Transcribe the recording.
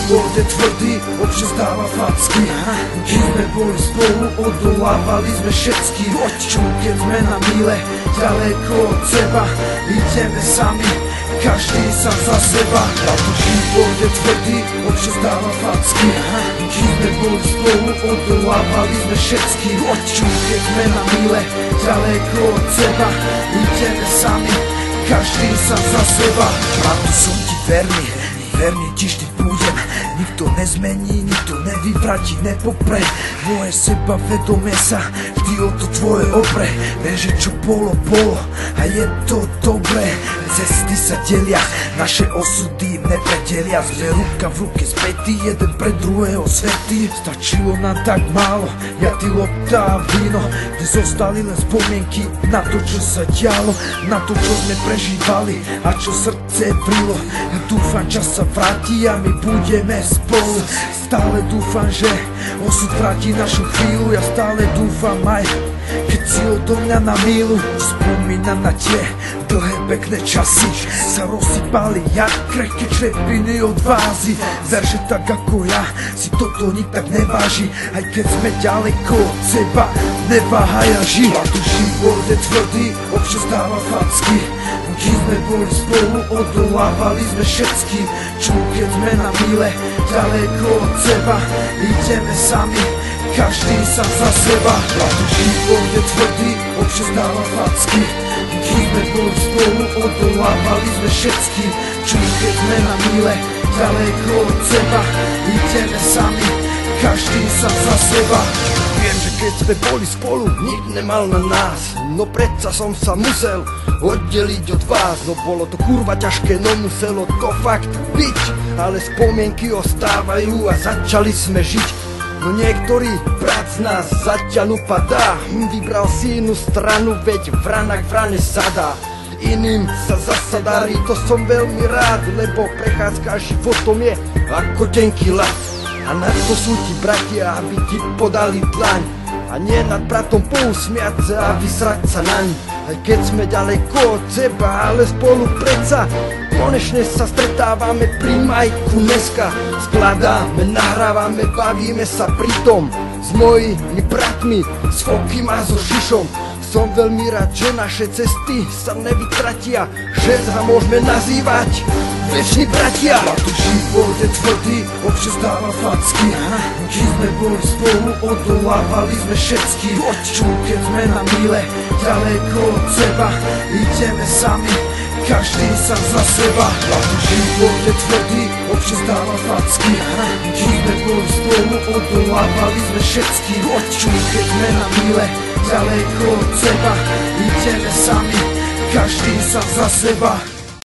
život je tvrdý, občas dáva facky. Keď sme boli spolu, odolávali sme všetky. Čo keď sme na míle, ďaleko od seba, ideme sami, každý sám za seba. Táto život je tvrdý, občas dáva facky. Keď sme boli spolu, odolávali sme všetky. Čo keď sme na míle, ďaleko od seba, ideme sami, každý sám za seba. A tu som ti verný, verne ti vždy budem. Nikto nezmení, nikto nevyvratí, nepopre. Moje sebavedomie sa vždy o to tvoje opre. Viem, že čo bolo, bolo a je to dobré. Cesty sa delia, naše osudy nepredelia. Sme ruka v ruke spätí, jeden pre druhého svätý. Stačilo nám tak málo, ja ty lopta a víno, kde zostali len spomienky na to, čo sa dialo, na to, čo sme prežívali a čo srdce vrilo. Ja dúfam, čas sa vráti a my budeme spolu. Stále dúfam, že osud vráti našu chvíľu. Ja stále dúfam aj keď si odo mňa na milu. Spomínam na tie dlhé pekné časy, sa rozsypali jak krehké črepiny od vázy. Ver, že tak ako ja si toto nik tak neváži. Aj keď sme ďaleko od seba, neváhaj a ži. A tu život je tvrdý, občas dáva facky. Keď sme boli spolu, odolávali sme všetky. Čo keď sme na míle, ďaleko od seba, ideme sami, každý sám za seba. A tu život je tvrdý, občas dáva facky. Keď sme boli spolu, odolávali sme všetky. Čo keď sme na míle, ďaleko od seba, ideme sami, každý sám za seba. Viem, že keď sme boli spolu, nik nemal na nás. No predsa som sa musel oddeliť od vás. No bolo to kurva ťažké, no muselo to fakt byť. Ale spomienky ostávajú a začali sme žiť. No niektorý brat z nás zatiaľ upadá. Vybral si inú stranu, veď vrana k vrane sadá. Iným sa zasa darí, to som veľmi rád, lebo prechádzka životom je ako tenký ľad. A na to sú ti bratia, aby ti podali dlaň. A nie nad bratom pousmiať sa a vysrať sa naň. Aj keď sme ďaleko od seba, ale spolu predsa konečne sa stretávame pri majku dneska. Skladáme, nahrávame, bavíme sa pritom s mojimi bratmi, s Fokim a so Šišom. Som veľmi rád, že naše cesty sa nevytratia, že sa môžeme nazývať večný bratia. A tu život je tvrdý, občas dáva facky. Keď sme boli spolu, odolávali sme všetky. Čo keď sme na míle, ďaleko od seba, ideme sami, každý sám za seba. A tu život je tvrdý, občas dáva facky. Keď sme boli spolu, odolávali sme všetky. Čo keď sme na míle, ďaleko od seba, ideme sami, každý sám za seba.